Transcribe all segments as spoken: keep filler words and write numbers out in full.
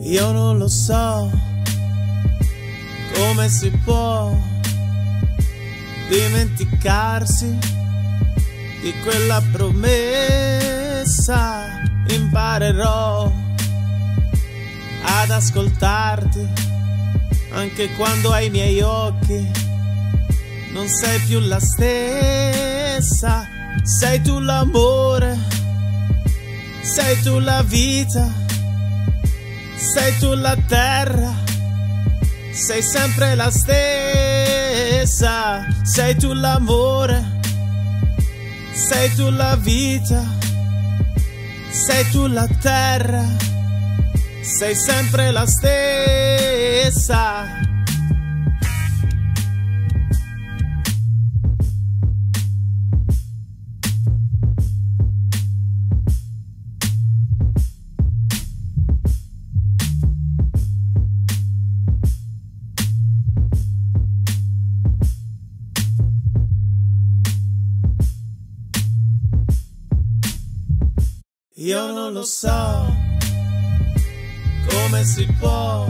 Io non lo so come si può dimenticarsi di quella promessa. Imparerò ad ascoltarti anche quando ai miei occhi non sei più la stessa. Sei tu l'amore, sei tu la vita, sei tu la terra, sei sempre la stessa. Sei tu l'amore, sei tu la vita, sei tu la terra, sei sempre la stessa. Io non lo so come si può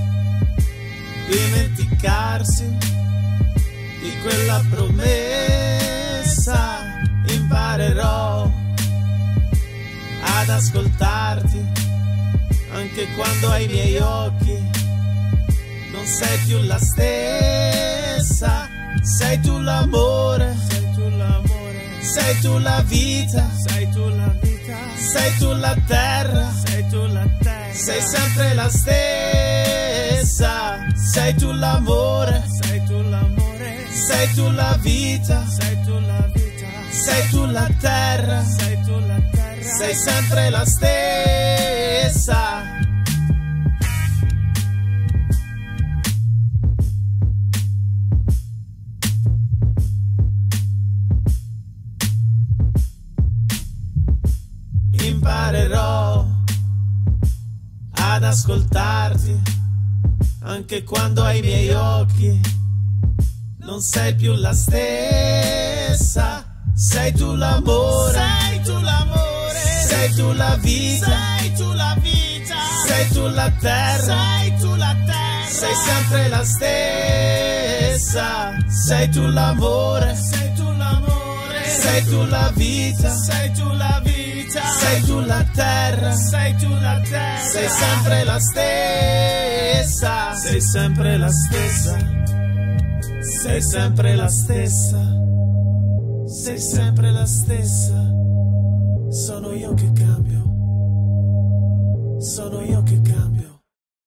dimenticarsi di quella promessa. Imparerò ad ascoltarti anche quando ai miei occhi non sei più la stessa. Sei tu l'amore, sei tu l'amore, sei tu la vita, sei tu la vita, sei tu la terra, sei tu la terra, sei sempre la stessa. Sei tu l'amore, sei tu l'amore, sei tu la vita, sei tu la vita, sei tu la terra, sei tu la terra, sei sempre la stessa. Imparerò ad ascoltarti anche quando ai miei occhi non sei più la stessa. Sei tu l'amore, sei tu l'amore, sei tu la vita, sei tu la vita, sei tu la terra, sei tu la terra, sei sempre la stessa. Sei tu l'amore, sei tu l'amore, sei tu la vita, sei tu la vita, sei tu la terra, sei tu la terra, sei sempre la stessa. Sei sempre la stessa, sei sempre la stessa, sei sempre la stessa.